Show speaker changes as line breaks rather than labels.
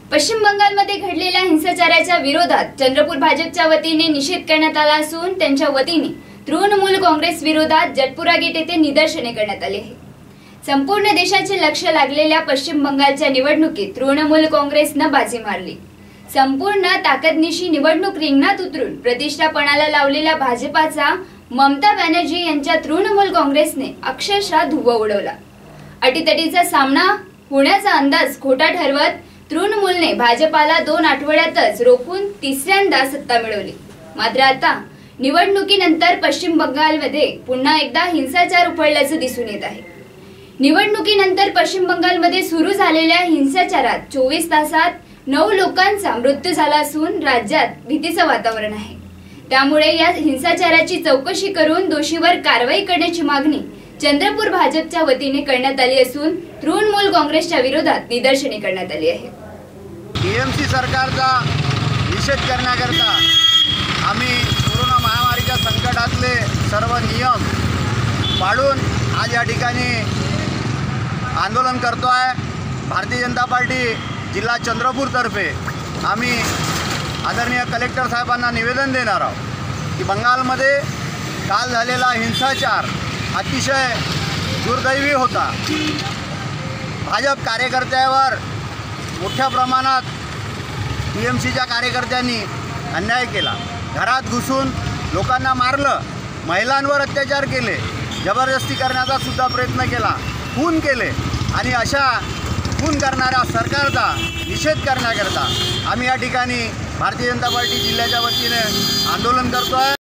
पश्चिम बंगालमध्ये घडलेल्या हिंसाचाराच्या विरोधात चंद्रपूर भाजपच्या वतीने निषेध करण्यात आला असून त्यांच्या वतीने तृणमूल काँग्रेस विरोधात जटपुरा गेट येथे निदर्शने करण्यात आली आहे। संपूर्ण देशाचे लक्ष लागलेल्या पश्चिम बंगालच्या निवडणुकीत तृणमूल काँग्रेसने बाजी मारली। संपूर्ण ताकदनिशी निवडणूक रिंगणात उतरून प्रतिष्ठा पणाला लावलेल्या भाजपाचा ममता बॅनर्जी यांच्या तृणमूल काँग्रेसने अक्षरशः धुव्वा उडवला। अटीतटीचा सामना होण्याचा अंदाज खोटा ठरवत तृणमूलने भाजपाला 2 आठवड्यातच रोखून तिसऱ्यांदा सत्ता मिळवली। मात्र आता निवडणुकीनंतर पश्चिम बंगालमध्ये पुन्हा एकदा हिंसाचार उफाळल्याचे दिसून येत आहे। निवडणुकीनंतर पश्चिम बंगालमध्ये सुरू झालेल्या हिंसाचारात 24 तासात 9 लोकांचा मृत्यू झाला असून राज्यात भीतीचे वातावरण आहे। त्यामुळे या हिंसाचाराची चौकशी करून दोषीवर कारवाई करण्याची मागणी चंद्रपूर भाजपच्या वतीने करण्यात आली असून तृणमूल काँग्रेसच्या विरोधात निदर्शने करण्यात आली आहे।
टीएमसी सरकारचा निषेध करण्याकरता आम्ही कोरोना महामारीच्या संकटातले सर्व नियम पाळून आज या ठिकाणी आंदोलन करतोय। भारतीय जनता पार्टी जिल्हा चंद्रपूर तर्फे आम्ही आदरणीय कलेक्टर साहेबांना निवेदन देणार आहोत की बंगालमध्ये काल झालेला हिंसाचार अतिशय दुर्दैवी होता। भाजप कार्यकर्त्यावर मोठ्या प्रमाणात टीएमसीच्या कार्यकर्त्यांनी अन्याय केला। घरात घुसून लोकांना मारलं, महिलांवर अत्याचार केले, जबरदस्ती करण्याचा सुद्धा प्रयत्न केला, खून केले आणि अशा खून करणाऱ्या सरकारचा निषेध करण्याकरता आम्ही या ठिकाणी भारतीय जनता पार्टी जिल्ह्याच्या वतीने आंदोलन करतोय।